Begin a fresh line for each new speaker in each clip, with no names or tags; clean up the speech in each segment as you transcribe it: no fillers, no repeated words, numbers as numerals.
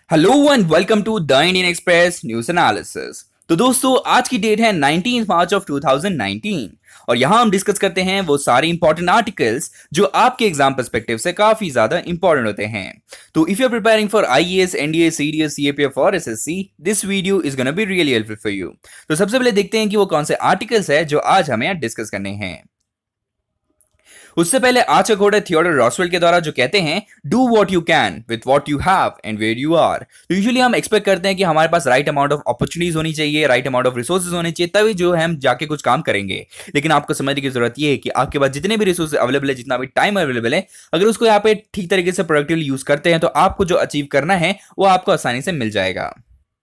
Hello and welcome to the Indian Express news analysis. तो दोस्तों आज की डेट है 19 मार्च ऑफ 2019 और यहां हम डिस्कस करते हैं वो सारे इंपॉर्टेंट आर्टिकल्स जो आपके एग्जाम पर्सपेक्टिव से काफी ज्यादा इंपॉर्टेंट होते हैं। तो if you are preparing for IAS, NDA, CDS, CAPF और SSC, this video is gonna be really helpful for you. तो सबसे पहले देखते हैं कि वो कौन से आर्टिकल्स है जो आज हमें डिस्कस करने हैं। उससे पहले आज का कोट है थियोडोर रॉसवेल्ट के द्वारा जो कहते हैं do what you can with what you have and where you are. तो यूजुअली हम एक्सपेक्ट करते हैं कि हमारे पास राइट अमाउंट ऑफ अपॉर्चुनिटीज होनी चाहिए, राइट अमाउंट ऑफ रिसोर्सेज होने चाहिए, तभी जो है हम जाके कुछ काम करेंगे। लेकिन आपको समझने की जरूरत यह है कि आपके पास जितने भी रिसोर्सेज अवेलेबल है, जितना भी टाइम अवेलेबल है, अगर उसको यहाँ पे ठीक तरीके से प्रोडक्टिवली यूज करते हैं तो आपको जो अचीव करना है वो आपको आसानी से मिल जाएगा।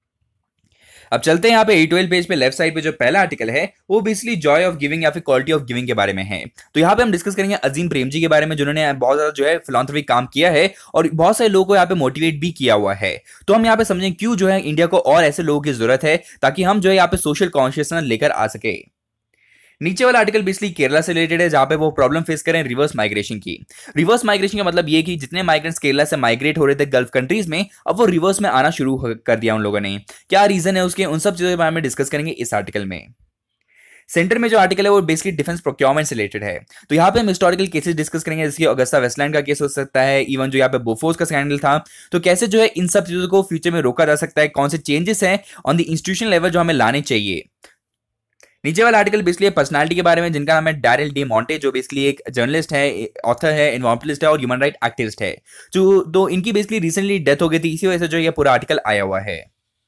अब चलते हैं यहाँ पे 12 पेज पे लेफ्ट साइड पे जो पहला आर्टिकल है वो बेसिकली जॉय ऑफ गिविंग या फिर क्वालिटी ऑफ गिविंग के बारे में है। तो यहाँ पे हम डिस्कस करेंगे अजीम प्रेम जी के बारे में, जिन्होंने बहुत ज्यादा जो है फिलॉन्थ्रॉपी काम किया है और बहुत सारे लोगों को यहाँ पे मोटिवेट भी किया हुआ है। तो हम यहाँ पे समझें क्यों जो है इंडिया को और ऐसे लोगों की जरूरत है ताकि हम जो है यहाँ पे सोशल कॉन्शियसनेस लेकर आ सके। नीचे वाला आर्टिकल बेसिकली केरला से रिलेटेड है, जहां पे वो प्रॉब्लम फेस करें रिवर्स माइग्रेशन की। रिवर्स माइग्रेशन का मतलब ये कि जितने माइग्रेंट्स केरला से माइग्रेट हो रहे थे गल्फ कंट्रीज में, अब वो रिवर्स में आना शुरू कर दिया उन लोगों ने। क्या रीजन है उसके, उन सब चीजों के बारे में डिस्कस करेंगे इस आर्टिकल में। सेंटर में जो आर्टिकल है वो बेसिकली डिफेंस प्रोक्योरमेंट से रिलेटेड है। तो यहाँ पे हम हिस्टोरिकल केसेस डिस्कस करेंगे, जैसे अगस्ता वेस्टलैंड का केस हो सकता है, इवन जो यहाँ पे बोफोर्स का स्कैंडल था। तो कैसे जो है इन सब चीजों को फ्यूचर में रोका जा सकता है, कौन से चेंजेस हैं ऑन द इंस्टीट्यूशन लेवल जो हमें लाने चाहिए। नीचे वाला आर्टिकल बेसिकली पर्सनालिटी के बारे में, जिनका नाम है डैरिल डी मॉन्टे, जो बेसिकली एक जर्नलिस्ट है, ऑथर है, एनवायरमेंटलिस्ट है और ह्यूमन राइट एक्टिविस्ट है। जो इनकी बेसिकली रिसेंटली डेथ हो गई थी, इसी वजह से जो ये पूरा आर्टिकल आया हुआ है।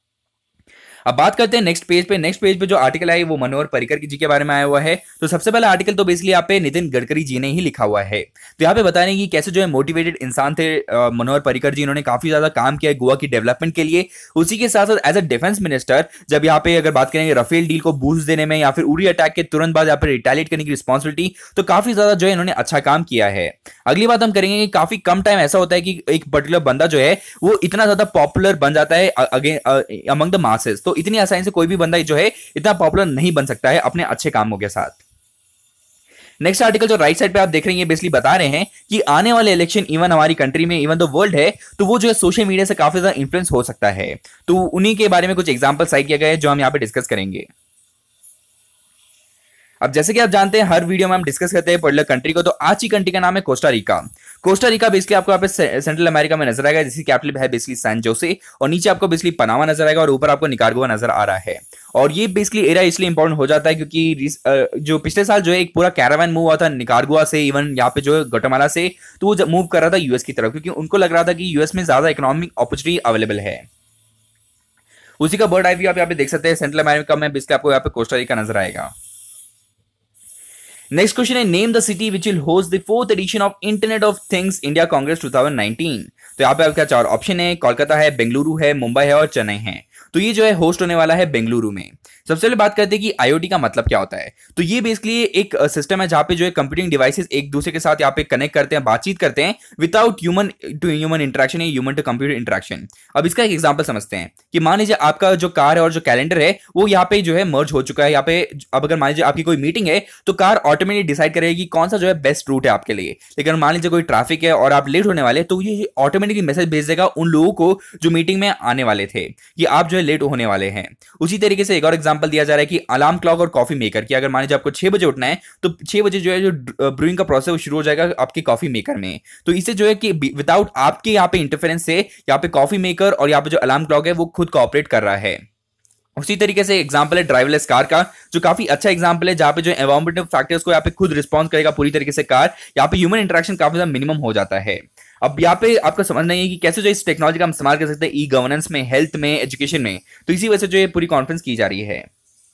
अब बात करते हैं नेक्स्ट पेज पे जो आर्टिकल है वो मनोहर पर्रिकर जी के बारे में आया हुआ है। तो सबसे पहला आर्टिकल तो बेसिकली यहाँ पे नितिन गडकरी जी ने ही लिखा हुआ है। तो यहाँ पे बता रहे हैं कि कैसे जो है मोटिवेटेड इंसान थे मनोहर पर्रिकर जी, इन्होंने काफी ज्यादा काम किया है गोवा की डेवलपमेंट के लिए। उसी के साथ साथ एज अ डिफेंस मिनिस्टर, जब यहाँ पे अगर बात करेंगे राफेल डील को बूस्ट देने में या फिर उरी अटैक के तुरंत बाद यहाँ पे रिटेलिएट करने की रिस्पॉन्सिबिलिटी, तो काफी ज्यादा जो है इन्होंने अच्छा काम किया है। अगली बात हम करेंगे कि काफी कम टाइम ऐसा होता है कि एक पर्टिकुलर बंदा जो है वो इतना ज्यादा पॉपुलर बन जाता है अमंग द मासेस। तो इतनी आसानी से कोई भी बंदा जो है इतना पॉपुलर नहीं बन सकता है अपने अच्छे कामों के साथ। नेक्स्ट आर्टिकल जो राइट साइड पे आप देख रहे हैं, बेसिकली बता रहे हैं कि आने वाले इलेक्शन इवन हमारी कंट्री में, इवन द वर्ल्ड है, तो वो जो है सोशल मीडिया से काफी ज्यादा इंफ्लुएंस हो सकता है। तो उन्हीं के बारे में कुछ एग्जांपल साइट किया गया है जो हम यहां पे डिस्कस करेंगे। अब जैसे कि आप जानते हैं हर वीडियो में हम डिस्कस करते हैं पर्टिकुलर कंट्री को, तो आज की कंट्री का नाम है Costa Rica. Costa Rica basically आपको यहाँ पे सेंट्रल अमेरिका में नजर आएगा, जिसकी कैपिटल है बेसिकली सैन जोसे, और नीचे आपको बेसिकली पनामा नजर आएगा और ऊपर आपको निकारागुआ नजर आ रहा है। और ये बेसिकली एरिया इसलिए इंपॉर्टेंट हो जाता है क्योंकि जो पिछले साल जो है एक पूरा कैरावान मूव हुआ था निकारागुआ से, इवन यहाँ पे जो है ग्वाटेमाला से, तो वो मूव कर रहा था यूएस की तरफ, क्योंकि उनको लग रहा था कि यूएस में ज्यादा इकोनॉमिक अपॉर्चुनिटी अवेलेबल है। उसी का बर्ड आई व्यू आप यहाँ पे देख सकते हैं, सेंट्रल अमेरिका में बेसिकली आपको यहाँ पे कोस्टा रिका नजर आएगा। नेक्स्ट क्वेश्चन है name the city which will host the 4th edition of internet of things India congress 2019। तो यहाँ पे आपका 4 ऑप्शन है, कोलकाता है, बेंगलुरु है, मुंबई है और चेन्नई है। तो ये जो है होस्ट होने वाला है बेंगलुरु में। सबसे पहले बात करते हैं कि आईओटी का मतलब क्या होता है। तो ये बेसिकली एक सिस्टम है जहां पे जो है कंप्यूटिंग डिवाइसेस एक दूसरे के साथ यहाँ पे कनेक्ट करते हैं, बातचीत करते हैं without human to human interaction या ह्यूमन टू कंप्यूटर इंटरेक्शन। अब इसका एक एग्जांपल समझते हैं कि मान लीजिए आपका जो कार है और जो कैलेंडर है वो यहाँ पे जो है मर्ज हो चुका है। यहाँ पे अब अगर मान लीजिए आपकी कोई मीटिंग है तो कार ऑटोमेटिक डिसाइड करेगी कौन सा जो है बेस्ट रूट है आपके लिए। लेकिन मान लीजिए कोई ट्रैफिक है और आप लेट होने वाले, तो ये ऑटोमेटिकली मैसेज भेज देगा उन लोगों को जो मीटिंग में आने वाले थे कि आप जो है लेट होने वाले हैं। उसी तरीके से एक और एग्जांपल दिया जा रहा है कि अलार्म क्लॉक और कॉफी मेकर की, अगर मान लीजिए आपको 6 बजे उठना है तो 6 बजे जो है जो ब्रूइंग का प्रोसेस शुरू हो जाएगा आपके कॉफी मेकर में। तो इससे जो है कि विदाउट आपके यहाँ पे इंटरफेरेंस से यहाँ पे कॉफी मेकर और यहाँ पे जो अलार्म क्लॉक है वो खुद कोऑपरेट कर रहा है। उसी तरीके से एग्जांपल है ड्राइवरलेस कार का, जो काफी अच्छा एग्जांपल है जहां पे जो एनवायरमेंटल फैक्टर्स को यहाँ पे खुद रिस्पॉन्स करेगा पूरी तरीके से कार। यहाँ पे ह्यूमन इंटरेक्शन काफी ज्यादा मिनिमम हो जाता है। अब यहाँ पे आपको समझना है कि कैसे जो इस टेक्नोलॉजी का हम इस्तेमाल कर सकते हैं ई गवर्नेंस में, हेल्थ में, एजुकेशन में। तो इसी वजह से जो ये पूरी कॉन्फ्रेंस की जा रही है।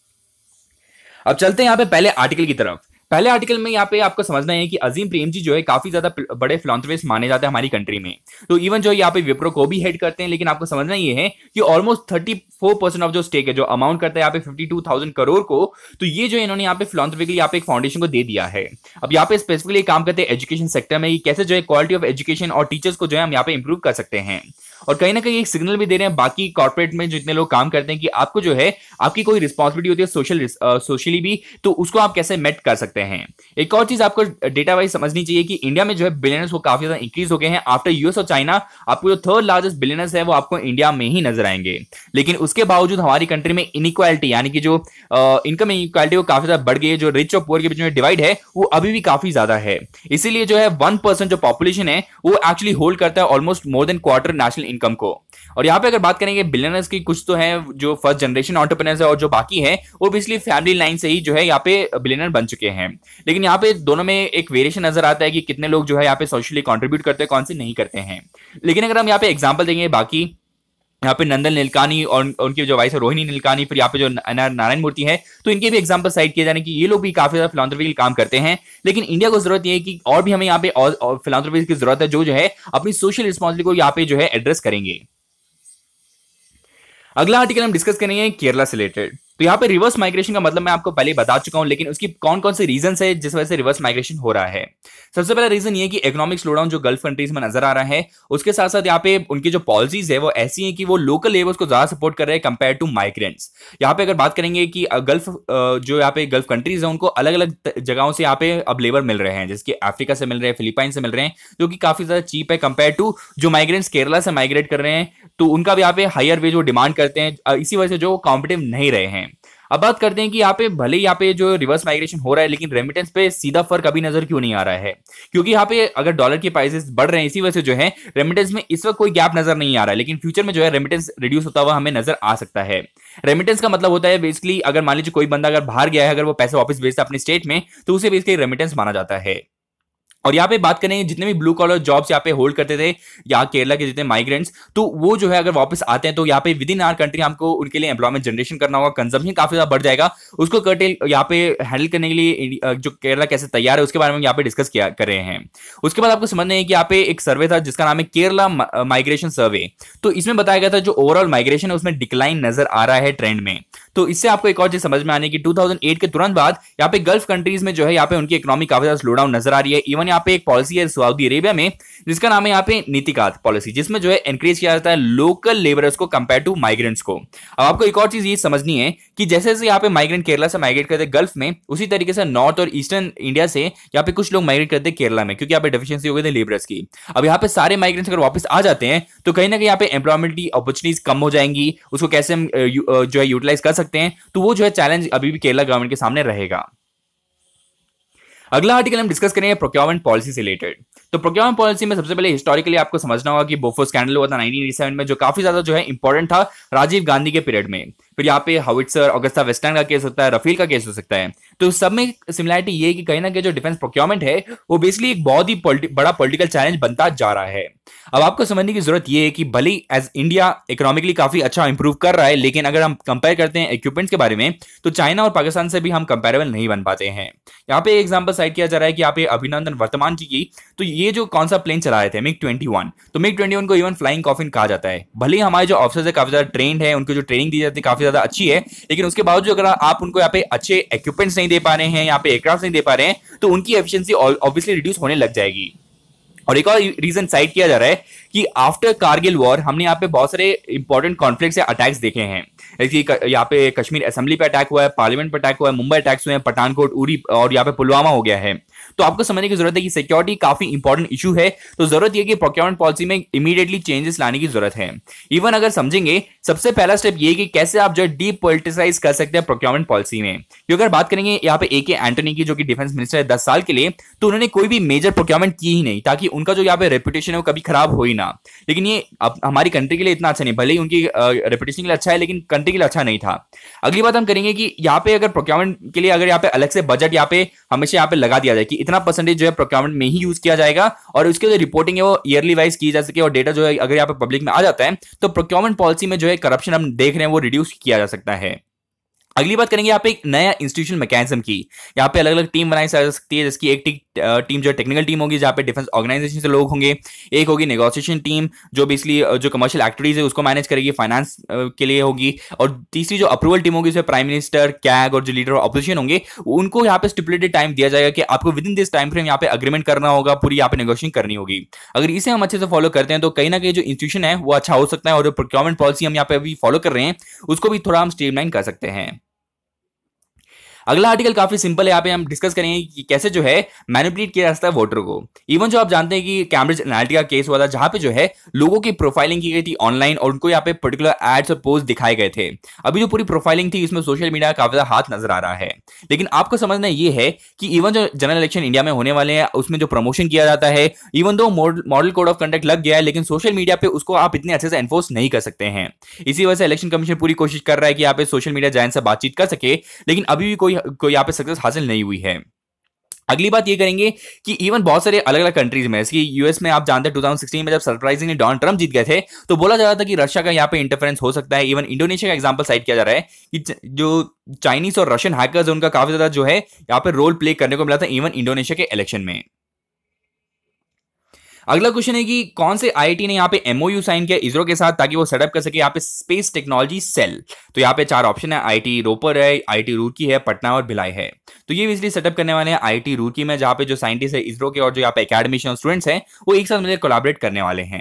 अब चलते हैं यहाँ पे पहले आर्टिकल की तरफ। पहले आर्टिकल में यहाँ पे आपको समझना है कि अजीम प्रेम जी जो है काफी ज्यादा बड़े फिलॉन्थ्रपिस्ट माने जाते हैं हमारी कंट्री में। तो इवन जो यहाँ पे विप्रो को भी हेड करते हैं, लेकिन आपको समझना ये है कि ऑलमोस्ट 34% ऑफ जो स्टेक है, जो अमाउंट करता है यहाँ पे 52,000 करोड़ को, तो ये जो इन्होंने यहाँ पे फिलॉन्थ्रपी यहाँ पे एक फाउंडेशन को दे दिया है। अब यहाँ पे स्पेसिफिकली काम करते हैं एजुकेशन सेक्टर में, कैसे जो है क्वालिटी ऑफ एजुकेशन और टीचर्स को जो है हम यहाँ पे इंप्रूव कर सकते हैं। और कहीं ना कहीं एक सिग्नल भी दे रहे हैं बाकी कॉर्पोरेट में जितने लोग काम करते हैं कि आपको जो है आपकी कोई रिस्पॉन्सिबिलिटी होती है सोशली भी, तो उसको आप कैसे मेट कर सकते सकते हैं। एक और चीज आपको डेटा वाइज समझनी चाहिए कि इंडिया में जो है बिलियनर्स वो काफी ज्यादा इंक्रीज हो गए हैं आफ्टर यूएस और चाइना। आपको जो थर्ड लार्जेस्ट बिलियनर्स है वो आपको इंडिया में ही नजर आएंगे। लेकिन उसके बावजूद हमारी कंट्री में इनइक्वालिटी यानी कि जो इनकम इनइक्वालिटी वो काफी ज्यादा बढ़ गई है, जो रिच और पुअर के बीच में डिवाइड है वो अभी भी काफी ज्यादा है। इसीलिए जो है 1% जो पॉपुलेशन है वो एक्चुअली होल्ड करता है almost more than quarter national income को। और यहाँ पे अगर बात करेंगे बिलियनर्स की, कुछ तो है जो फर्स्ट जनरेशन एंटरप्रेन्योर्स है और जो बाकी है वो बेसिकली फैमिली लाइन से ही जो है यहाँ पे बिलियनर बन चुके हैं। लेकिन यहाँ पे दोनों में एक वेरिएशन नजर आता है कि कितने लोग जो है यहाँ पे सोशली कंट्रीब्यूट करते हैं, कौन से नहीं करते हैं। लेकिन अगर हम यहाँ पे एग्जांपल देंगे, बाकी यहाँ पे नंदन नीलकानी और उनकी जो वाइफ है रोहिणी नीलकानी, फिर यहाँ पे जो नारायण मूर्ति है, तो इनके भी एग्जांपल साइड किए जाने की ये लोग भी काफी ज्यादा फिलांथ्रोपी काम करते हैं। लेकिन इंडिया को जरूरत ये है कि और भी हमें यहाँ पे और फिलांथ्रोपी की जरूरत है जो है अपनी सोशल रिस्पॉन्सिबिलिटी को यहाँ पे जो है एड्रेस करेंगे। अगला आर्टिकल हम डिस्कस करेंगे केरला से रिलेटेड। तो यहाँ पे रिवर्स माइग्रेशन का मतलब मैं आपको पहले बता चुका हूं, लेकिन उसकी कौन कौन से रीजन है जिस वजह से रिवर्स माइग्रेशन हो रहा है। सबसे पहला रीजन ये कि इकोनॉमिक स्लोडाउन जो गल्फ कंट्रीज में नजर आ रहा है, उसके साथ साथ यहाँ पे उनकी जो पॉलिसीज है वो ऐसी है कि वो लोकल लेबर्स को ज्यादा सपोर्ट कर रहे हैं कंपेयर टू माइग्रेंट्स। यहाँ पे अगर बात करेंगे कि गल्फ जो यहाँ पे गल्फ कंट्रीज है उनको अलग अलग जगहों से यहाँ पे अब लेबर मिल रहे हैं, जैसे कि अफ्रीका से मिल रहे हैं, फिलीपाइन से मिल रहे हैं, जो कि काफी ज्यादा चीप है कंपेयर टू जो माइग्रेंट्स केरला से माइग्रेट कर रहे हैं, तो उनका भी यहाँ पे हायर वेज वो डिमांड करते हैं। इसी वजह से जो कॉम्पिटिटिव नहीं रहे हैं। अब बात करते हैं कि यहाँ पे भले यहाँ पे जो रिवर्स माइग्रेशन हो रहा है, लेकिन रेमिटेंस पे सीधा फर्क अभी नजर क्यों नहीं आ रहा है? क्योंकि यहाँ पे अगर डॉलर के प्राइसेस बढ़ रहे हैं, इसी वजह से जो है रेमिटेंस में इस वक्त कोई गैप नजर नहीं आ रहा है, लेकिन फ्यूचर में जो है रेमिटेंस रिड्यूस होता हुआ हमें नजर आ सकता है। रेमिटेंस का मतलब होता है बेसिकली, अगर मान लीजिए कोई बंदा अगर बाहर गया है, अगर वो पैसे वापस भेजता है अपने स्टेट में, तो उसे बेसिकली रेमिटेंस माना जाता है। और यहाँ पे बात करें जितने भी ब्लू कॉलर जॉब्स यहाँ पे होल्ड करते थे यहाँ केरला के जितने माइग्रेंट्स, तो वो जो है अगर वापस आते हैं तो यहाँ पे विद इन आवर कंट्री हमको उनके लिए एम्प्लॉयमेंट जनरेशन करना होगा, कंजम्पशन काफी ज्यादा बढ़ जाएगा। उसको कर्टेल यहाँ पे हैंडल करने के लिए जो केरला कैसे तैयार है उसके बारे में यहाँ पे डिस्कस किया कर रहे हैं। उसके बाद आपको समझना है कि यहाँ पे एक सर्वे था जिसका नाम है केरला माइग्रेशन सर्वे। तो इसमें बताया गया था जो ओवरऑल माइग्रेशन है उसमें डिक्लाइन नजर आ रहा है ट्रेंड में। तो इससे आपको एक और चीज समझ में आने की 2008 के तुरंत बाद यहाँ पे गल्फ कंट्रीज में जो है यहाँ पे उनकी इकोनॉमी काफी ज्यादा स्लो डाउन नजर आ रही है। इवन यहाँ पे एक पॉलिसी है सऊदी अरेबिया में जिसका नाम है यहाँ पे नीतिकात पॉलिसी, जिसमें जो है एनकरेज किया जाता है लोकल लेबरर्स को कंपेयर टू माइग्रेंट्स को। अब आपको एक और चीज ये समझनी है कि जैसे जैसे यहाँ पे माइग्रेंट केरला से माइग्रेट करते गल्फ में, उसी तरीके से नॉर्थ और ईस्टर्न इंडिया से यहाँ पे कुछ लोग माइग्रेट करते केरला में, क्योंकि यहाँ पे डेफिशिएंसी हो गई थी लेबरर्स की। अब यहाँ पे सारे माइग्रेंट्स अगर वापस आ जाते हैं तो कहीं ना कहीं यहाँ पे एम्प्लॉयमेंट की अपॉर्चुनिटीज कम हो जाएंगी, उसको कैसे हम जो है यूटिलाइज कर सकते हैं, तो वो जो है चैलेंज अभी भी केरला गवर्नमेंट के सामने रहेगा। अगला आर्टिकल हम डिस्कस करेंगे प्रोक्योरमेंट पॉलिसी से रिलेटेड। तो प्रोक्योरमेंट पॉलिसी में सबसे पहले हिस्टोरिकली आपको समझना होगा कि बोफोर स्कैंडल हुआ था 1987 में, जो काफी ज्यादा जो है इंपॉर्टेंट था राजीव गांधी के पीरियड में। फिर यहाँ पे हाविट्जर, ऑगस्टा वेस्टर्न का केस होता है, रफेल का केस हो सकता है। तो सब में सिमिलरिटी ये है कि कहीं ना कहीं जो डिफेंस प्रोक्योरमेंट है वो बेसिकली एक बहुत ही बड़ा पॉलिटिकल चैलेंज बनता जा रहा है। अब आपको समझने की जरूरत यह है कि भले एज इंडिया इकोनॉमिकली काफी अच्छा इंप्रूव कर रहा है, लेकिन अगर हम कंपेयर करते हैं इक्विपमेंट्स के बारे में तो चाइना और पाकिस्तान से भी हम कंपेरेबल नहीं बन पाते हैं। यहाँ पे एग्जांपल साइड किया जा रहा है कि यहाँ पे अभिनंदन वर्तमान की तो ये जो कौन सा प्लेन चला रहे थे मिग 21, तो मिग 21 को इवन फ्लाइंग कॉफिन कहा जाता है। भले ही हमारे जो ऑफिसर्स है काफी ज्यादा ट्रेंड है, उनको जो ट्रेनिंग दी जाती है काफी ज्यादा अच्छी है, लेकिन उसके बावजूद अगर आप उनको यहाँ पे अच्छे इक्विपमेंट्स नहीं दे पा रहे हैं, यहाँ पे एयरक्राफ्ट नहीं दे पा रहे हैं, तो उनकी एफिशिएंसी ऑब्वियसली रिड्यूस होने लग जाएगी। और एक और रीजन साइड किया जा रहा है कि आफ्टर कारगिल वॉर हमने यहाँ पे बहुत सारे इंपॉर्टेंट कॉन्फ्लिक्ट्स या अटैक्स देखे हैं। जैसे यहाँ पे कश्मीर असेंबली पे अटैक हुआ है, पार्लियामेंट पे अटैक हुआ है, मुंबई अटैक्स हुए हैं, पठानकोट, उरी और यहाँ पे पुलवामा हो गया है। तो आपको समझने की जरूरत है कि सिक्योरिटी काफी इंपॉर्टेंट इशू है, तो जरूरत यह कि प्रोक्योरमेंट पॉलिसी में इमीडिएटली चेंजेस लाने की जरूरत है। इवन अगर समझेंगे सबसे पहला स्टेप ये कि कैसे आप जो डीपोलिटिसाइज कर सकते हैं प्रोक्योरमेंट पॉलिसी में। क्योंकि अगर बात करेंगे यहाँ पे AK एंटनी की जो कि डिफेंस मिनिस्टर है 10 साल के लिए, तो उन्होंने कोई भी मेजर प्रोक्योरमेंट की ही नहीं, ताकि उनका जो यहाँ पे रेपुटेशन है वो कभी खराब हो ही ना। लेकिन ये हमारी कंट्री के लिए इतना अच्छा नहीं, भले ही उनकी रेपुटेशन के लिए अच्छा है लेकिन कंट्री के लिए अच्छा नहीं था। अगली बात हम करेंगे कि यहाँ पे अगर प्रोक्योरमेंट के लिए अगर यहाँ पे अलग से बजट यहाँ पे हमेशा यहाँ पे लगा दिया जाए कि इतना परसेंटेज जो है प्रोक्योरमेंट में ही यूज किया जाएगा, और उसके जो रिपोर्टिंग है वो ईयरली वाइज की जा सके, और डेटा जो है अगर यहाँ पे पब्लिक में आ जाता है तो प्रोक्योरमेंट पॉलिसी में जो है करप्शन हम देख रहे हैं वो रिड्यूस किया जा सकता है। अगली बात करेंगे यहाँ पे एक नया इंस्टीट्यूशन मैकेनिज्म की। यहाँ पे अलग अलग टीम बनाई जा सकती है, जिसकी एक टीम जो टेक्निकल टीम होगी जहाँ पे डिफेंस ऑर्गेनाइजेशन से लोग होंगे, एक होगी नेगोशिएशन टीम जो बेसिकली जो कमर्शियल एक्टिविटीज है उसको मैनेज करेगी, फाइनेंस के लिए होगी, और तीसरी जो अप्रूवल टीम होगी उसमें प्राइम मिनिस्टर, कैग और जो लीडर ऑफ अपोजिशन होंगे उनको यहाँ पे स्टिपुलेटेड टाइम दिया जाएगा कि आपको within this time frame यहाँ पे अग्रीमेंट करना होगा, पूरी यहाँ पे नेगोशिएशन करनी होगी। अगर इसे हम अच्छे से फॉलो करते हैं तो कहीं ना कहीं जो इंस्टीट्यूशन है वो अच्छा हो सकता है, और जो प्रोक्योरमेंट पॉलिसी हम यहाँ पे अभी फॉलो कर रहे हैं उसको भी थोड़ा हम स्ट्रीमलाइन कर सकते हैं। अगला आर्टिकल काफी सिंपल है, यहाँ पे हम डिस्कस करेंगे कि कैसे जो है मैनिपुलेट किया जा सकता है वोटर को। इवन जो आप जानते हैं कि कैम्ब्रिज एनालिटिका केस हुआ था, जहां पे जो है लोगों की प्रोफाइलिंग की गई थी ऑनलाइन और उनको यहाँ पे पर्टिकुलर एड्स और पोस्ट दिखाए गए थे। अभी जो पूरी प्रोफाइलिंग थी इसमें सोशल मीडिया का काफी ज्यादा हाथ नजर आ रहा है। लेकिन आपको समझना ये है कि इवन जो जनरल इलेक्शन इंडिया में होने वाले हैं उसमें जो प्रमोशन किया जाता है, even though model code of conduct लग गया है, लेकिन सोशल मीडिया पे उसको आप इतने अच्छे से एनफोर्स नहीं कर सकते हैं। इसी वजह से इलेक्शन कमीशन पूरी कोशिश कर रहा है कि यहाँ पे सोशल मीडिया जायंट से बातचीत कर सके, लेकिन अभी भी कोई यहाँ पे सक्सेस हासिल नहीं हुई है। अगली बात ये करेंगे कि इवन बहुत सारे अलग अलग कंट्रीज में, जैसे यूएस में आप जानते हैं 2016 में जब सरप्राइजिंगली डोनाल्ड ट्रंप जीत गए थे तो बोला जा रहा था कि रशिया का यहाँ पे इंटरफेरेंस हो सकता है। इवन इंडोनेशिया का एग्जांपल साइट किया जा रहा है कि जो चाइनीज और रशियन हैकर्स उनका काफी ज्यादा जो है यहाँ पे रोल प्ले करने को मिला था इवन इंडोनेशिया के इलेक्शन में। अगला क्वेश्चन है कि कौन से आईआईटी ने यहाँ पे एमओयू साइन किया इसरो के साथ ताकि वो सेटअप कर सके यहाँ पे स्पेस टेक्नोलॉजी सेल। तो यहाँ पे 4 ऑप्शन है, आईआईटी रोपर है, आईआईटी रुड़की है, पटना और भिलाई है। तो ये इसलिए सेटअप करने वाले हैं आईआईटी रुड़की में, जहाँ पे जो साइंटिस्ट है इसरो के और जो यहाँ पे एकेडमिशियन स्टूडेंट्स हैं वो एक साथ मिलकर कोलैबोरेट करने वाले हैं।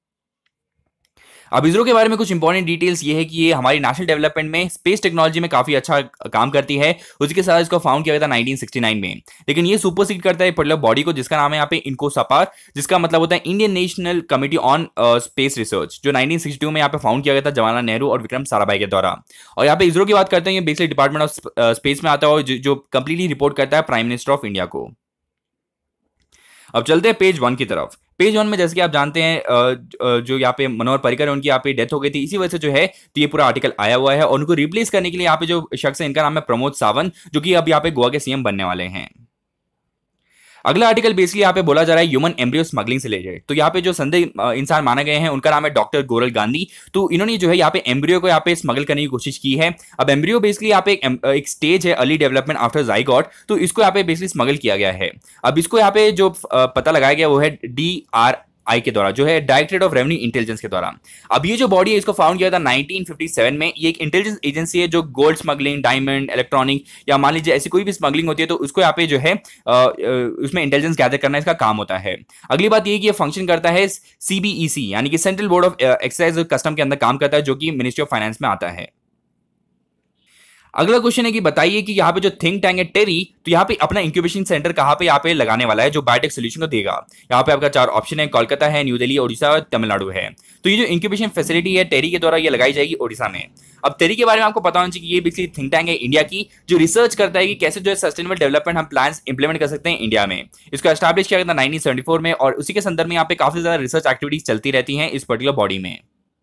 अब इसरो के बारे में कुछ इंपॉर्टेंट डिटेल्स ये है कि ये हमारी नेशनल डेवलपमेंट में स्पेस टेक्नोलॉजी में काफी अच्छा काम करती है। उसके साथ इसको फाउंड किया गया था 1969 में, लेकिन ये सुपरसीड करता है पर्टिकुलर बॉडी को जिसका नाम है यहाँ पे इनकोसपार, जिसका मतलब होता है Indian national committee on space research, जो 1962 में यहाँ पे फाउंड किया गया था जवाहरलाल नेहरू और विक्रम साराभाई के द्वारा। और यहाँ पे इसरो की बात करते हैं, ये बेसिकली डिपार्टमेंट ऑफ स्पेस में आता है और जो कंप्लीटली रिपोर्ट करता है प्राइम मिनिस्टर ऑफ इंडिया को। अब चलते हैं पेज 1 की तरफ। पेज 1 में जैसे कि आप जानते हैं जो यहाँ पे मनोहर पर्रिकर है उनकी यहाँ पे डेथ हो गई थी, इसी वजह से जो है तो ये पूरा आर्टिकल आया हुआ है। और उनको रिप्लेस करने के लिए यहाँ पे जो शख्स है इनका नाम है प्रमोद सावंत, जो कि अब यहाँ पे गोवा के सीएम बनने वाले हैं। अगला आर्टिकल बेसिकली यहाँ पे बोला जा रहा है ह्यूमन एम्ब्रियो स्मगलिंग से रिलेटेड। तो यहाँ पे जो संदिग्ध इंसान माने गए हैं उनका नाम है डॉक्टर गोरल गांधी। तो इन्होंने जो है यहाँ पे एम्ब्रियो को यहाँ पे स्मगल करने की कोशिश की है। अब एम्ब्रियो बेसिकली यहाँ पे एक स्टेज है अर्ली डेवलपमेंट आफ्टर जाइगोट, तो इसको यहाँ पे बेसिकली स्मगल किया गया है। अब इसको यहाँ पे जो पता लगाया गया वो है DRI के द्वारा, जो है डायरेक्टरेट ऑफ रेवेन्यू इंटेलिजेंस के द्वारा। अब ये जो बॉडी है इसको फाउंड किया था 1957 में। ये एक इंटेलिजेंस एजेंसी है जो गोल्ड स्मगलिंग, डायमंड, इलेक्ट्रॉनिक या मान लीजिए ऐसी कोई भी स्मगलिंग होती है तो उसको यहाँ पे जो है उसमें इंटेलिजेंस गैदर करना इसका काम होता है। अगली बात ये कि ये फंक्शन करता है CBEC यानी कि सेंट्रल बोर्ड ऑफ एक्साइज और कस्टम के अंदर काम करता है, जो कि मिनिस्ट्री ऑफ फाइनेंस में आता है। अगला क्वेश्चन है कि बताइए कि यहाँ पे जो थिंक टैंक है टेरी, तो यहाँ पे अपना इंक्यूबेशन सेंटर कहाँ पे यहाँ पे लगाने वाला है जो बायोटेक सोल्यूशन को देगा। यहाँ पे आपका 4 ऑप्शन है, कोलकाता है, न्यू दिल्ली, ओडिशा और तमिलनाडु है। तो ये जो इंक्यूबेशन फैसिलिटी है टेरी के द्वारा ये लगाई जाएगी ओडिशा में। अब टेरी के बारे में आपको पता होना चाहिए कि ये बेसिकली थिंक टैंक है इंडिया की, जो रिसर्च करता है कि कैसे जो है सस्टेनेबल डेवलपमेंट हम प्लान इंप्लीमेंट कर सकते हैं इंडिया में। इसको एस्टैब्लिश किया गया था 1974 में और उसी के संदर्भ में यहाँ पे काफी ज्यादा रिसर्च एक्टिविटीज चलती रहती हैं इस पर्टिकुलर बॉडी में।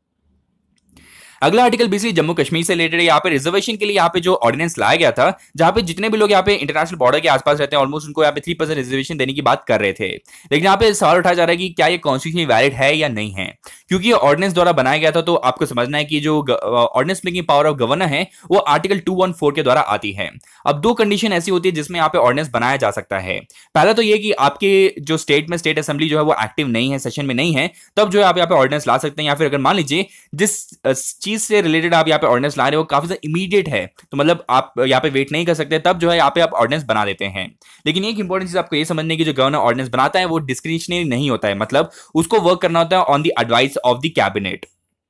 अगला आर्टिकल बेसिकली जम्मू कश्मीर से रिलेटेड है। यहाँ पे रिजर्वेशन के लिए यहाँ पे जो ऑर्डिनेंस लाया गया था, जहां पे जितने भी लोग यहाँ पे इंटरनेशनल बॉर्डर के आसपास रहते हैं ऑलमोस्ट उनको यहाँ पे 3% रिजर्वेशन देने की बात कर रहे थे। लेकिन यहाँ पे सवाल उठाया जा रहा है कि क्या ये कॉन्स्टिट्यूशनली वैलिड है या नहीं है, क्योंकि ये ऑर्डिनेंस द्वारा बनाया गया था। तो आपको समझना है कि जो ordinance making power of governor है वो आर्टिकल 214 के द्वारा आती है। अब 2 कंडीशन ऐसी होती है जिसमें यहाँ पे ऑर्डिनेंस बनाया जा सकता है। पहला तो ये कि आपके जो स्टेट में स्टेट असेंबली जो है वो एक्टिव नहीं है, सेशन में नहीं है, तब जो है आप यहाँ पे ऑर्डिनेंस ला सकते हैं। या फिर अगर मान लीजिए जिस चीज से रिलेटेड आप यहाँ पे ऑर्डिनेंस ला रहे हो काफी ज्यादा इमीडिएट है, तो मतलब आप यहाँ पे वेट नहीं कर सकते, तब जो है यहाँ पे आप ऑर्डिनेंस बना देते हैं। लेकिन एक इंपॉर्टेंट चीज आपको ये समझने की, जो गवर्नर ऑर्डिनेंस बनाता है वो डिस्क्रिशनरी नहीं होता है, मतलब उसको वर्क करना होता है on the advice of the cabinet.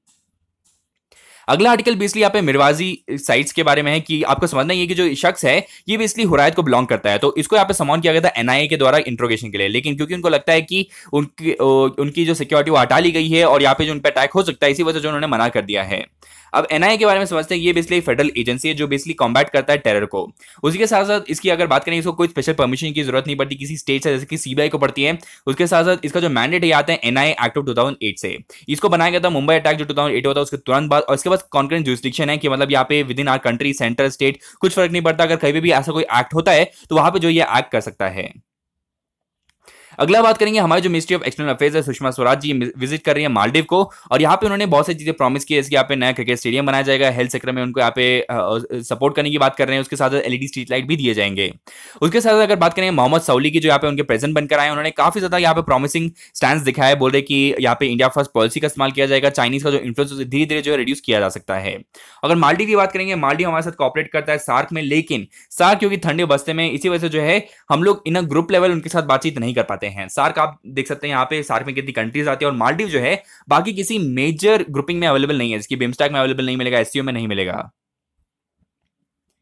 अगला आर्टिकल बेसिकली यहाँ पे मिरवाजी साइट्स के बारे में है कि आपको समझना है कि जो शख्स है ये बेसिकली हुरायत को बिलोंग करता है। तो इसको यहाँ पे समन किया गया था NIA के द्वारा इंट्रोगेशन के लिए, लेकिन क्योंकि उनको लगता है कि उनकी जो सिक्योरिटी वो हटा ली गई है और यहाँ पे जो उन पर अटैक हो सकता है, इसी वजह से जो उन्होंने मना कर दिया है। अब NIA के बारे में समझते हैं, ये बेसिकली फेडरल एजेंसी है जो बेसिकली कॉम्बैट करता है टेरर को। उसी के साथ साथ इसकी अगर बात करें, इसको कोई स्पेशल परमिशन की जरूरत नहीं पड़ती किसी स्टेट से, जैसे कि CBI को पड़ती है। उसके साथ साथ इसका जो मैंडेट है आता है NIA एक्ट ऑफ 2008 से। इसको बनाया गया था मुंबई अटैक जो 2008 हुआ था उसके तुरंत बाद, और इसके बाद कॉन्करेंट जुरिस्डिक्शन है कि मतलब यहाँ पे within our country, centre, state कुछ फर्क नहीं पड़ता, अगर कहीं भी ऐसा कोई एक्ट होता है तो वहां पे जो ये एक्ट कर सकता है। अगला बात करेंगे हमारे जो मिनिस्ट्री ऑफ एक्सटर्नल अफेयर्स है, सुषमा स्वराज जी विजिट कर रही है मालदीव को, और यहाँ पे उन्होंने बहुत सारी चीजें प्रॉमिस की है। इसके यहाँ पे नया क्रिकेट स्टेडियम बनाया जाएगा, हेल्थ सेक्टर में उनको यहाँ पे सपोर्ट करने की बात कर रहे हैं। उसके साथ LED स्ट्रीट लाइट भी दिए जाएंगे। उसके साथ अगर बात करें मोहम्मद सऊली की, जो यहाँ पे उनके प्रेसिडेंट बनकर आए, उन्होंने काफी ज्यादा यहाँ पे प्रॉमिसिंग स्टैंड दिखाया है। बोल रहे कि यहाँ पे इंडिया फर्स्ट पॉलिसी का इस्तेमाल किया जाएगा, चाइनीज का जो इन्फ्लुएंस धीरे धीरे जो है रिड्यूस किया जा सकता है। अगर मालदीव की बात करेंगे, मालदीव हमारे साथ कॉपरेट करता है सार्क में, लेकिन सार्क क्योंकि ठंडे बस्ते में, इसी वजह से जो है हम लोग इन ग्रुप लेवल उनके साथ बातचीत नहीं कर पाते हैं। सार्क आप देख सकते हैं यहाँ पे सार्क में कितनी कंट्रीज आती है, और मालदीव जो है बाकी किसी मेजर ग्रुपिंग में अवेलेबल नहीं है, जिसकी बिम्स्टेक में अवेलेबल नहीं मिलेगा, SCO में नहीं मिलेगा।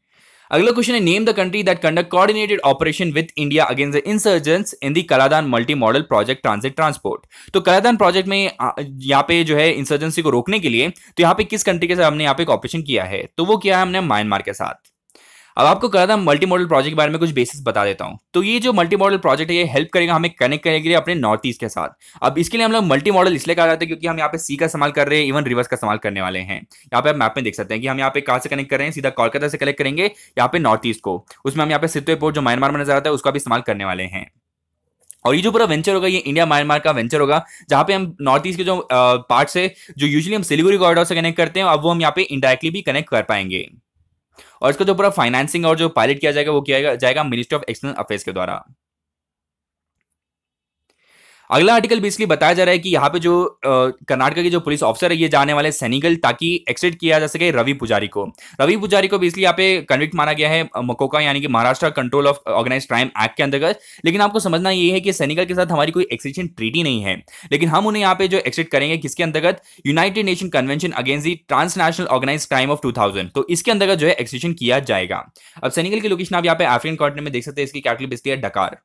अगला क्वेश्चन है, name the country that conduct coordinated operation with India against the insurgents in the Kaladan multi modal project transit transport. तो कलादान प्रोजेक्ट में यहाँ पे जो है इंसर्जेंसी को रोकने के लिए तो यहाँ पे किस कंट्री के साथ हमने यहाँ पे ऑपरेशन किया है, तो वो किया है हमने म्यांमार के साथ। अब आपको कहा था मल्टी मॉडल प्रोजेक्ट के बारे में कुछ बेसिक्स बता देता हूं। तो ये जो मल्टी मॉडल प्रोजेक्ट है ये हेल्प करेगा हमें कनेक्ट करने के लिए अपने नॉर्थ ईस्ट के साथ। अब इसके लिए हम लोग मल्टी मॉडल इसलिए कहा जाता है क्योंकि हम यहाँ पे सी का इस्तेमाल कर रहे हैं, इवन रिवर्स का इस्तेमाल करने वाले हैं। यहाँ पे आप मैप में देख सकते हैं कि हम यहाँ पे कहाँ से कनेक्ट कर रहे हैं, सीधा कोलकाता से कनेक्ट करेंगे यहाँ पे नॉर्थ ईस्ट को। उसमें हम यहाँ पे सितवे पोर्ट जो म्यांमार में नजर आता है उसका भी इस्तेमाल करने वाले हैं। और ये जो पूरा वेंचर होगा ये इंडिया म्यांमार का वेंचर होगा, जहां पे हम नॉर्थ ईस्ट के जो पार्ट से जो यूजुअली हम सिलीगुड़ी कॉरिडोर से कनेक्ट करते हैं, अब वो हम यहाँ पे इनडायरेक्टली भी कनेक्ट कर पाएंगे। और इसका जो पूरा फाइनेंसिंग और जो पायलट किया जाएगा वो किया जाएगा मिनिस्ट्री ऑफ एक्सटर्नल अफेयर्स के द्वारा। अगला आर्टिकल बेसिकली बताया जा रहा है कि यहाँ पे जो कर्नाटक के जो पुलिस ऑफिसर है ये जाने वाले सेनेगल ताकि एक्सट्रेट किया जा सके रवि पुजारी को। रवि पुजारी को बेसिकली यहाँ पे कन्विक्ट माना गया है मकोका यानी कि Maharashtra control of organise crime act के अंतर्गत। लेकिन आपको समझना ये है कि सेनेगल के साथ हमारी कोई एक्सट्रेडिशन ट्रीटी नहीं है, लेकिन हम उन्हें यहाँ पे जो एक्सट्रेट करेंगे किसके अंतर्गत, united nation convention against the transnational organise crime of 2000, तो इसके अंतर्गत जो है एक्सट्रेडिशन किया जाएगा। अब सेनेगल की लोकेशन आप यहाँ पे अफ्रीकन कॉन्टिनेंट में देख सकते हैं, इसकी कैपिटल बेसिकली है ढाका।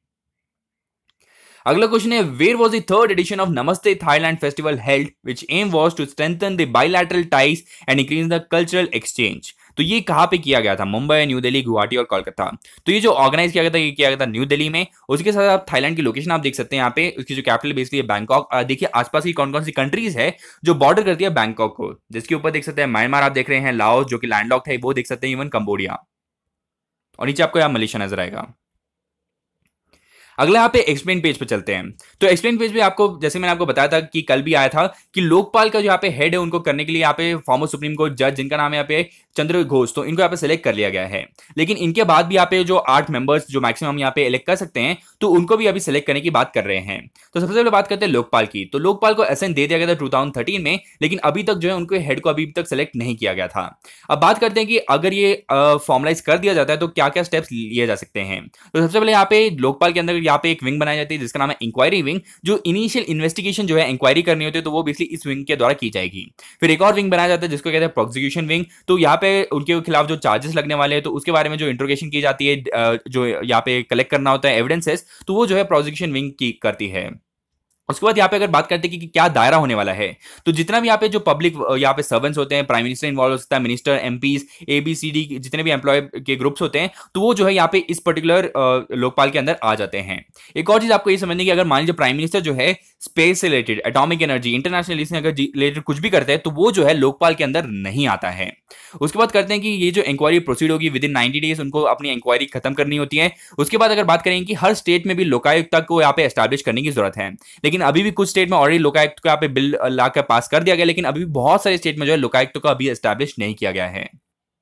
अगला क्वेश्चन है, where was the third edition of namaste Thailand festival held which aim was to strengthen the bilateral ties and increase the cultural exchange. तो ये कहां पे किया गया था, मुंबई, न्यू दिल्ली, गुवाहाटी और कोलकाता। तो ये जो ऑर्गेनाइज किया गया था ये किया गया था न्यू दिल्ली में। उसके साथ आप थाईलैंड की लोकेशन आप देख सकते हैं यहाँ पे, उसकी जो कैपिटल बेसिकली है बैंकॉक। देखिए आसपास की कौन कौन सी कंट्रीज है जो बॉर्डर करती है बैंकॉक को, जिसके ऊपर देख सकते हैं म्यांमार आप देख रहे हैं, लाओस जो कि लैंडलॉक्ड है वो देख सकते हैं, इवन कंबोडिया, और नीचे आपको यहाँ मलेशिया नजर आएगा। अगला यहाँ पे एक्सप्लेन पेज पे चलते हैं। तो एक्सप्लेन पेज पे आपको जैसे मैंने आपको बताया था कि कल भी आया था कि लोकपाल का जो यहाँ पे हेड है उनको करने के लिए यहाँ पे फॉर्मर सुप्रीम कोर्ट जज जिनका नाम है यहाँ पे चंद्र घोष, तो इनको यहाँ पे सिलेक्ट कर लिया गया है। लेकिन इनके बाद भी यहाँ पे जो 8 मेंबर्स जो मैक्सिमम यहाँ पे इलेक्ट कर सकते हैं तो उनको भी अभी सिलेक्ट करने की बात कर रहे हैं। तो सबसे पहले बात करते हैं लोकपाल की। तो लोकपाल को असेंट दे दिया गया था 2013 में, लेकिन अभी तक जो है उनके हेड को अभी तक सिलेक्ट नहीं किया गया था। अब बात करते हैं कि अगर ये फॉर्मलाइज कर दिया जाता है तो क्या क्या स्टेप्स लिए जा सकते हैं। तो सबसे पहले यहाँ पे लोकपाल के अंदर यहाँ पे एक विंग बनाई जाती है जिसका नाम है इंक्वायरी विंग। जो इनिशियल इन्वेस्टिगेशन जो है इंक्वायरी करनी होती है तो वो बेसिकली इस विंग के द्वारा की जाएगी। फिर एक और विंग बनाया जाता है जिसको कहते हैं प्रोसिक्यूशन विंग। तो यहाँ पे उनके खिलाफ जो चार्जेस लगने वाले हैं तो उसके बारे में जो इंट्रोगेशन की जाती है, जो यहाँ पे कलेक्ट करना होता है एविडेंसेस, तो वो जो है प्रोसिक्यूशन विंग की करती है। उसके बाद यहाँ पे अगर बात करते हैं कि क्या दायरा होने वाला है, तो जितना भी यहाँ पे जो पब्लिक यहाँ पे सर्वेंट्स होते हैं, प्राइम मिनिस्टर इन्वॉल्व हो सकता है, मिनिस्टर, एमपीज, ABCD जितने भी एम्प्लॉय के ग्रुप्स होते हैं, तो वो जो है यहाँ पे इस पर्टिकुलर लोकपाल के अंदर आ जाते हैं। एक और चीज आपको ये समझने की, अगर मान लीजिए प्राइम मिनिस्टर जो है स्पेस से रिलेटेड, एटॉमिक एनर्जी, इंटरनेशनल से अगर रिलेटेड कुछ भी करते हैं तो वो जो है लोकपाल के अंदर नहीं आता है। उसके बाद करते हैं कि ये जो इंक्वायरी प्रोसीड होगी विद इन 90 डेज उनको अपनी इंक्वायरी खत्म करनी होती है। उसके बाद अगर बात करें कि हर स्टेट में भी लोकायुक्त को यहाँ पे एस्टैब्लिश करने की जरूरत है, लेकिन अभी भी कुछ स्टेट में ऑलरेडी लोकायुक्त को यहाँ पे बिल लाकर पास कर दिया गया, लेकिन अभी भी बहुत सारे स्टेट में जो है लोकायुक्त को अभी एस्टैब्लिश नहीं किया गया है।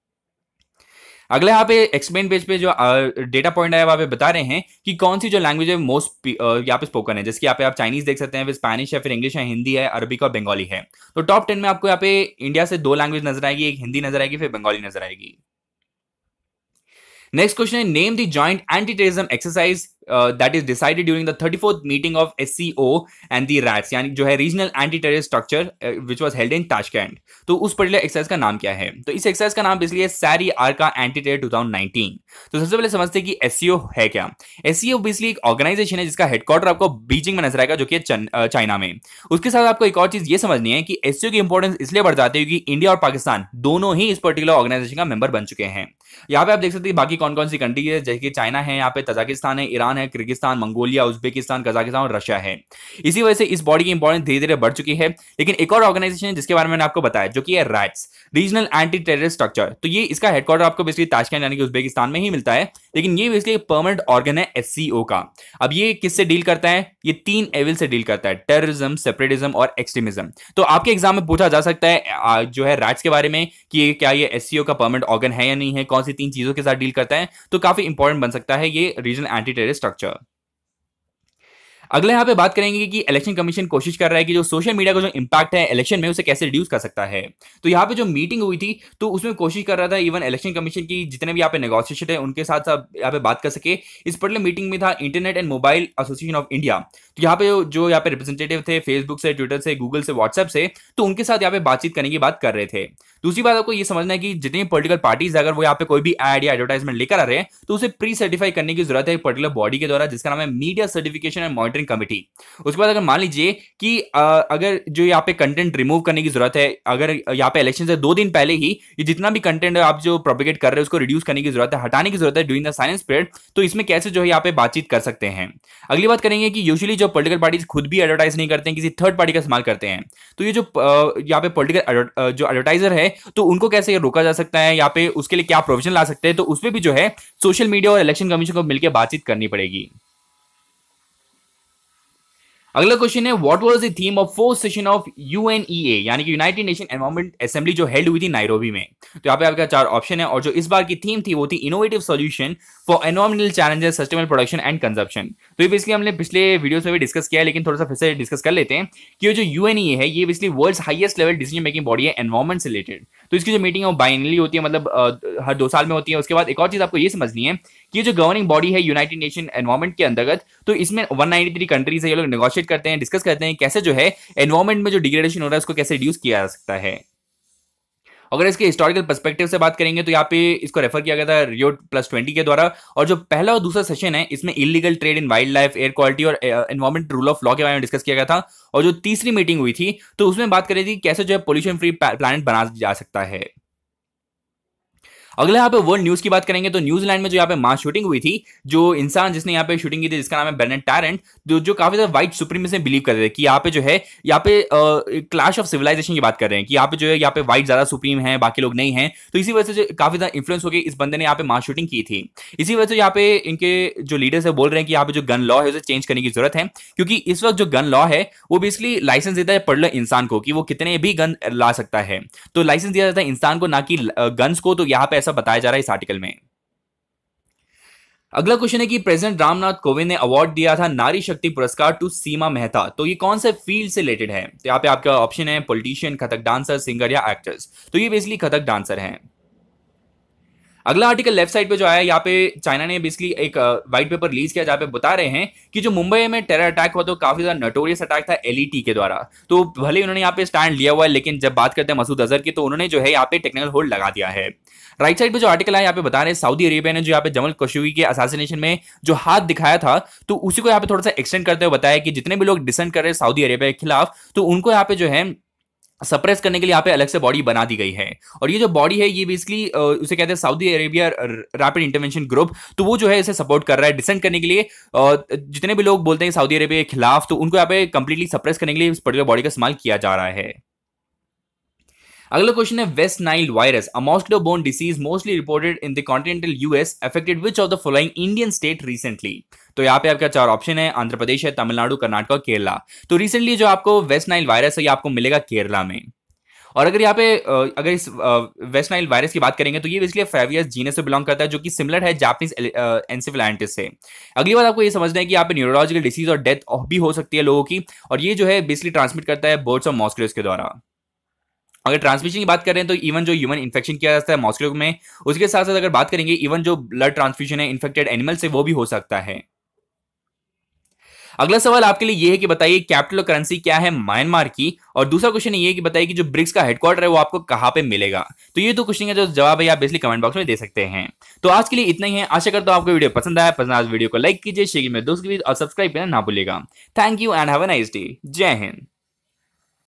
अगले यहाँ पे एक्सप्लेन पेज पे जो डेटा पॉइंट है वहां पे बता रहे हैं कि कौन सी जो लैंग्वेज है मोस्ट यहाँ पे स्पोकन है, जैसे यहाँ पे आप चाइनीज देख सकते हैं, फिर स्पेनिश है, फिर इंग्लिश है, हिंदी है, अरबिक और बंगाली है। तो टॉप 10 में आपको यहाँ पे इंडिया से 2 लैंग्वेज नजर आएगी, एक हिंदी नजर आएगी, फिर बंगाली नजर आएगी। नेक्स्ट क्वेश्चन है, name the joint anti terrorism exercise that is decided during the 34th meeting of SCO and the RATS, यानी जो है regional anti terrorist structure which was held in Tashkent. तो उस पर्टिकुलर एक्सरसाइज का नाम क्या है, तो इस एक्सरसाइज का नाम बेसिकली है सैरी आर्का एंटी टेरर 2019। तो सबसे पहले समझते हैं कि SCO है क्या। SCO बेसिकली एक ऑर्गेनाइजेशन है जिसका हेडक्वार्टर आपको बीजिंग में नजर आएगा जो कि चाइना में। उसके साथ आपको एक और चीज ये समझनी है कि SCO की इंपॉर्टेंस इसलिए बढ़ जाती है क्योंकि इंडिया और पाकिस्तान दोनों ही इस पर्टिकुलर ऑर्गेनाइजेशन का मेंबर बन चुके हैं। यहाँ पे आप देख सकते हैं बाकी कौन कौन सी कंट्री है, जैसे कि चाइना है, यहाँ पे तजाकिस्तान है, ईरान है, किर्गिस्तान, मंगोलिया, उज्बेकिस्तान, कजाकिस्तान और रशिया है। इसी वजह से इस बॉडी की इंपॉर्टेंस धीरे धीरे बढ़ चुकी है। लेकिन एक और ऑर्गेनाइजेशन है जिसके बारे में मैंने आपको बताया जो कि है RATS, regional anti terrorist structure. तो ये इसका हेडक्वार्टर आपको बेसिकली ताशकंद यानी कि उज्बेकिस्तान में ही मिलता है, लेकिन ये बेसिकली एक परमानेंट ऑर्गन है SCO का। अब ये किससे डील करता है, ये 3 एविल से डील करता है, टेररिज्म, सेपरेटिज्म और एक्सट्रीमिज्म। तो आपके एग्जाम में पूछा जा सकता है जो है रैट्स के बारे में कि क्या ये SCO का परमानेंट ऑर्गन है या नहीं है, कौन सी 3 चीजों के साथ डील करता है, तो काफी इंपॉर्टेंट बन सकता है ये रीजनल एंटी टेररिस्ट स्ट्रक्चर। अगले यहाँ पे बात करेंगे कि इलेक्शन कमीशन कोशिश कर रहा है कि जो सोशल मीडिया का जो इंपैक्ट है इलेक्शन में उसे कैसे रिड्यूस कर सकता है। तो यहाँ पे जो मीटिंग हुई थी तो उसमें कोशिश कर रहा था इवन इलेक्शन कमीशन की जितने भी यहाँ पे नेगोशिएशन है उनके साथ साथ यहाँ पे बात कर सके। इस पर्टिकुलर मीटिंग में था internet and mobile association of India. तो यहाँ पे जो यहाँ पे रिप्रेजेंटेटिव थे फेसबुक से, ट्विटर से, गूगल से, व्हाट्सएप से, तो उनके साथ यहाँ पे बातचीत करने की बात कर रहे थे। दूसरी बात आपको ये समझना है कि जितनी पॉलिटिकल पार्टीज अगर वो यहाँ पे कोई भी एड या एडवर्टाइजमेंट लेकर आ रहे हैं तो उसे प्री सर्टिफाई करने की जरूरत है पर्टिकुलर बॉडी के द्वारा जिसका नाम है media certification and monitoring committee. उसके बाद अगर मान लीजिए कि अगर जो यहाँ पे कंटेंट रिमूव करने की जरूरत है, अगर यहाँ पे इलेक्शन से 2 दिन पहले ही ये जितना भी कंटेंट आप जो प्रोपेगेट कर रहे हैं उसको रिड्यूस करने की जरूरत है, हटाने की जरूरत है ड्यूरिंग द साइलेंस पीरियड, तो इसमें कैसे जो है यहाँ पे बातचीत कर सकते हैं। अगली बात करेंगे कि यूजुअली जो पॉलिटिकल पार्टीज खुद भी एडवर्टाइज नहीं करते हैं, किसी थर्ड पार्टी का इस्तेमाल करते हैं, तो ये जो यहाँ पे पॉलिटिकल जो एडवर्टाइजर है तो उनको कैसे रोका जा सकता है, यहाँ पे उसके लिए क्या प्रोविजन ला सकते हैं, तो उसमें भी जो है सोशल मीडिया और इलेक्शन कमीशन को मिलकर बातचीत करनी पड़ेगी। अगला क्वेश्चन है what was the theme of fourth session of UNEA यानी कि यूनाइटेड नेशन एनवायरनमेंट असेंबली जो हेल्ड हुई थी नायरोबी में। तो यहाँ पे आपका 4 ऑप्शन है और जो इस बार की थीम थी वो थी innovative solution for environmental challenges sustainable production and consumption. तो ये बेसिकली हमने पिछले वीडियोस में भी डिस्कस किया है लेकिन थोड़ा सा फिर से डिस्कस कर लेते हैं कि ये जो यूएनईए है ये basically world's highest level decision making body है एनवायरमेंट से रिलेटेड। तो इसकी जो मीटिंग है वो बाइनली होती है, मतलब हर 2 साल में होती है। उसके बाद एक और चीज आपको ये समझनी है कि ये जो गवर्निंग बॉडी है यूनाइटेड नेशन एनवायरमेंट के अंतर्गत, तो इसमें 193 कंट्रीज है, ये लोग नेगोशिएट करते हैं, डिस्कस करते हैं कैसे जो है एनवायरमेंट में जो डिग्रेडेशन हो रहा है उसको कैसे रिड्यूस किया जा सकता है। अगर इसके हिस्टोरिकल पर्सपेक्टिव से बात करेंगे तो यहाँ पे इसको रेफर किया गया था रियो+20 के द्वारा। और जो पहला और दूसरा सेशन है इसमें illegal trade in wild life, air quality और एनवायरमेंट रूल ऑफ लॉ के बारे में डिस्कस किया गया था। और जो तीसरी मीटिंग हुई थी तो उसमें बात करी थी कैसे जो है पोल्यूशन फ्री प्लैनेट बना जा सकता है। अगला यहाँ पे वर्ल्ड न्यूज की बात करेंगे तो न्यूजीलैंड में जो यहाँ पे मास शूटिंग हुई थी, जो इंसान जिसने यहाँ पे शूटिंग की थी जिसका नाम है बेनेट टैरेंट, जो काफी ज्यादा व्हाइट सुप्रीमेसी में बिलीव करते थे कि यहाँ पे जो है यहाँ पे क्लैश ऑफ सिविलाइजेशन की बात कर रहे हैं कि यहाँ पे जो है यहाँ पे व्हाइट ज्यादा सुप्रीम है बाकी लोग नहीं है। तो इसी वजह से काफी ज्यादा इन्फ्लुएंस हो गई, इस बंदे ने यहाँ पे मास शूटिंग की थी। इसी वजह से यहाँ पे इनके जो लीडर्स है बोल रहे हैं कि यहाँ पे जो गन लॉ है उसे चेंज करने की जरूरत है, क्योंकि इस वक्त जो गन लॉ है वो बेसिकली लाइसेंस देता है पर्टिकुलर इंसान को कि वो कितने भी गन ला सकता है। तो लाइसेंस दिया जाता है इंसान को, ना कि गन्स को। तो यहाँ पे ऐसा बताया जा रहा है इस आर्टिकल में। अगला क्वेश्चन है कि प्रेसिडेंट रामनाथ कोविंद ने अवार्ड दिया था नारी शक्ति पुरस्कार टू सीमा मेहता। तो ये कौन से फील्ड से रिलेटेड है? तो यहाँ पे आपका ऑप्शन है पॉलिटिशियन, कथक डांसर, सिंगर या एक्टर्स। तो ये बेसिकली कथक डांसर हैं। अगला आर्टिकल लेफ्ट साइड पे जो आया, यहाँ पे चाइना ने बेसिकली एक व्हाइट पेपर रिलीज किया जहाँ पे बता रहे हैं कि जो मुंबई में टेरर अटैक हुआ तो काफी ज्यादा नोटोरियस अटैक था एलईटी के द्वारा। तो भले उन्होंने यहाँ पे स्टैंड लिया हुआ है लेकिन जब बात करते हैं मसूद अजहर की तो उन्होंने जो है यहाँ पे टेक्निकल होल्ड लगा दिया है। राइट साइड पे जो आर्टिकल है यहाँ पे बता रहे हैं सऊदी अरेबिया ने जो यहाँ पे जमल खशोगी के असैसिनेशन में जो हाथ दिखाया था तो उसी को यहाँ पे थोड़ा सा एक्सटेंड करते हुए बताया कि जितने भी लोग डिसेंट कर रहे हैं सऊदी अरेबिया के खिलाफ तो उनको यहाँ पे जो है सप्रेस करने के लिए यहाँ पे अलग से बॉडी बना दी गई है। और ये जो बॉडी है ये बेसिकली उसे कहते हैं Saudi Arabia rapid intervention group. तो वो जो है इसे सपोर्ट कर रहा है डिसेंट करने के लिए। जितने भी लोग बोलते हैं सऊदी अरेबिया के खिलाफ तो उनको यहाँ पे कंप्लीटली सप्रेस करने के लिए इस पर्टिकुलर बॉडी का इस्तेमाल किया जा रहा है। अगला क्वेश्चन है West Nile virus, a mosquito borne disease mostly reported in the continental US, affected which of the following Indian state recently. तो यहाँ पे आपका 4 ऑप्शन है, आंध्र प्रदेश है, तमिलनाडु, कर्नाटक और केरला। तो रिसेंटली जो आपको वेस्ट नाइल वायरस है ये आपको मिलेगा केरला में। और अगर यहाँ पे अगर इस वेस्ट नाइल वायरस की बात करेंगे तो ये बेसिकली फेवियस जीनस से बिलोंग करता है जो कि सिमिलर है जापानीज एन्सेफेलाइटिस से। अगली बात आपको ये समझना है कि यहाँ पे न्यूरोलॉजिकल डिसीज और डेथ भी हो सकती है लोगों की, और ये जो है बेसिकली ट्रांसमिट करता है बर्ड्स और मॉस्किटोज के द्वारा। अगर ट्रांसमिशन की बात करें तो इवन जो ह्यूमन इन्फेक्शन किया जाता है मॉस्किटो में, उसके साथ साथ अगर बात करेंगे इवन जो ब्लड ट्रांसफ्यूजन है इन्फेक्टेड एनिमल से वो भी हो सकता है। अगला सवाल आपके लिए ये है कि बताइए कैपिटल और करेंसी क्या है म्यांमार की, और दूसरा क्वेश्चन ये है कि बताइए कि जो ब्रिक्स का हेडक्वार्टर है वो आपको कहां पे मिलेगा। तो ये तो क्वेश्चन है जो जवाब है आप बेसिकली कमेंट बॉक्स में दे सकते हैं। तो आज के लिए इतना ही है, आशा करता हूं आपको वीडियो पसंद आया। पसंद आया वीडियो को लाइक कीजिए, शेयर कीजिए, दोस्तों के बीच और सब्सक्राइब करना ना भूलिएगा। Thank you and have a nice day. जय हिंद।